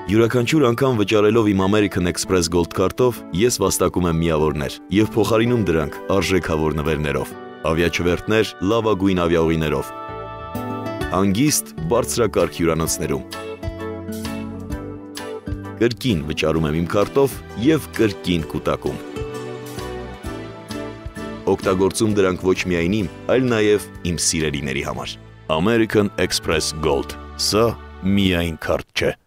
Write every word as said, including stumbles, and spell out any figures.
Յուրաքանչյուր անգամ վճարելով իմ American Express Gold քարտով, ես վաստակում եմ միավորներ և փոխարինում դրանք արժեքավոր նվերներով, ավիաչվերթներ լավագույն ավիաուղիներով, հանգիստ բարձրակարգ հյուրանոցներում։ Կրկին վճարում եմ իմ քարտով և կրկին կուտակում։ Օգտագործում դրանք ոչ միայն իմ, այլ նաև իմ սիրելիների համար։ American Express Gold, սա միայն քարտ չէ։